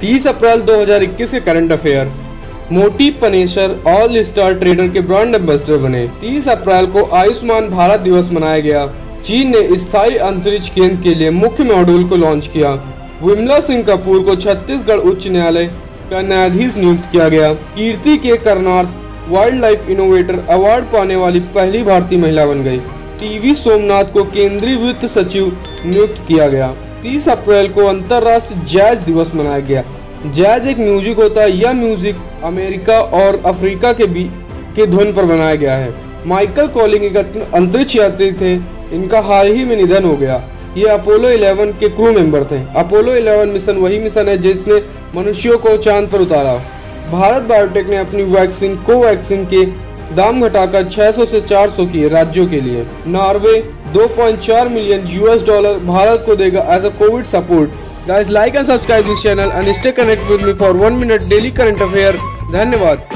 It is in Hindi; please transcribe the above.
30 अप्रैल 2021 के current affair. Monty Panesar all star trader के ब्रांड एम्बेसडर बने। 30 अप्रैल को आयुष्मान भारत दिवस मनाया गया। चीन ने स्थायी अंतरिक्ष केंद्र के लिए मुख्य मॉड्यूल को लॉन्च किया। विमला सिंह कपूर को छत्तीसगढ़ उच्च न्यायालय का न्यायाधीश नियुक्त किया गया। Kirti K Karanth wildlife innovator award पाने वाली पहली भारतीय महिला बन गई। टीवी सोमनाथ को केंद्रीय वित्त सचिव नियुक्त किया गया। 30 अप्रैल को अंतर्राष्ट्रीय जैज दिवस मनाया गया। जैज एक म्यूजिक होता है। यह म्यूजिक अमेरिका और अफ्रीका के धुन पर बनाया गया है। माइकल कॉलिंग एक अंतरिक्ष यात्री थे। इनका हाल ही में निधन हो गया। ये अपोलो 11 के क्रू मेंबर थे। अपोलो 11 मिशन वही मिशन है जिसने मनुष्यों को चांद पर उतारा। भारत बायोटेक ने अपनी वैक्सीन कोवैक्सीन के दाम घटाकर 600 से 400 किए राज्यों के लिए। नॉर्वे 2.4 मिलियन $US भारत को देगा as a COVID support. Guys, like and subscribe this channel and stay connect with me for 1 minute daily current affair. धन्यवाद।